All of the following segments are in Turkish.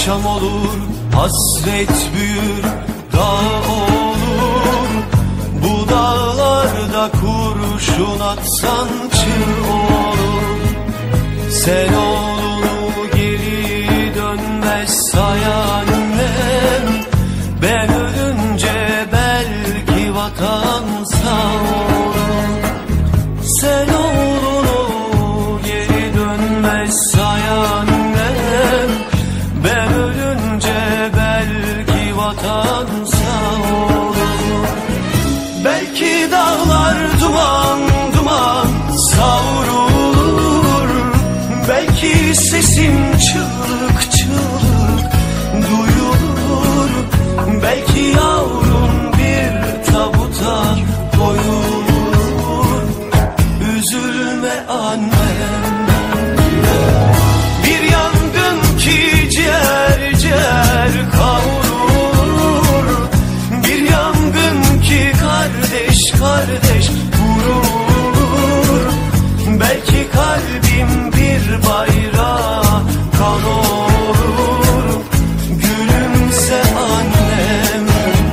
Akşam olur, hasret büyür, dağ olur. Bu dağlarda kurşun atsan çığ olur. Sen oğlunu geri dönmez say annem. Ben ölünce belki vatan sağ olur. Sen oğlunu geri dönmez say annem. Ben ölünce belki vatan sağ olur. Belki dağlar duman duman savrulur. Belki sesim çığlık çığlık duyulur. Belki yavrum bir tabuta koyulur. Üzülme annem. Bir yangın ki ciğer ciğer kavrulur. Bir yangın ki kardeş kardeş vurur. Belki kalbim bir bayrağa kan olur. Gülümse annem.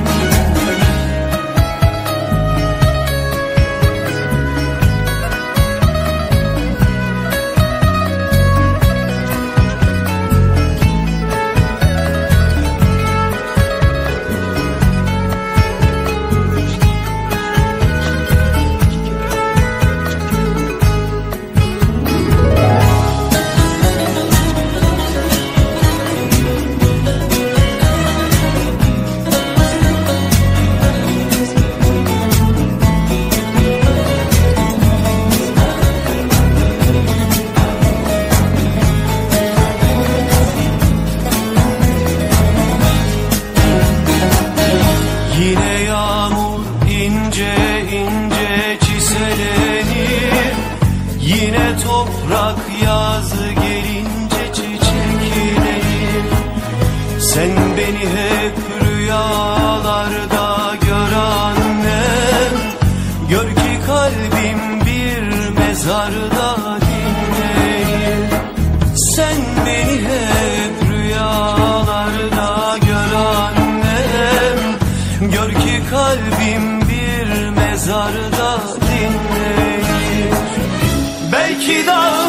Yine yağmur ince ince çiselenir. Yine toprak yazı gelince çiçeklenir. Sen beni hep rüyalarda gör annem. Gör ki kalbim bir mezarda dinlenir. Sen beni hep rüyalarda gör annem. Gör ki kalbim bir mezarda dinlenir. Belki dağ